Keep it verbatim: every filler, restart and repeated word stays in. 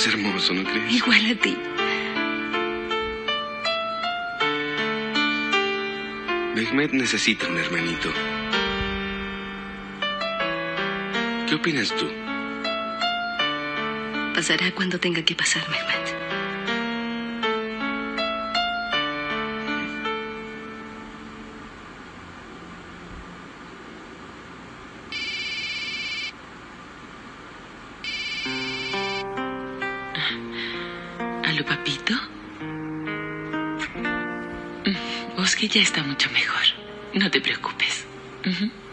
Estás hermoso, ¿no crees? Igual a ti. Mehmet necesita un hermanito. ¿Qué opinas tú? Pasará cuando tenga que pasar, Mehmet. ¿Aló, papito? Oski ya está mucho mejor. No te preocupes. Uh-huh.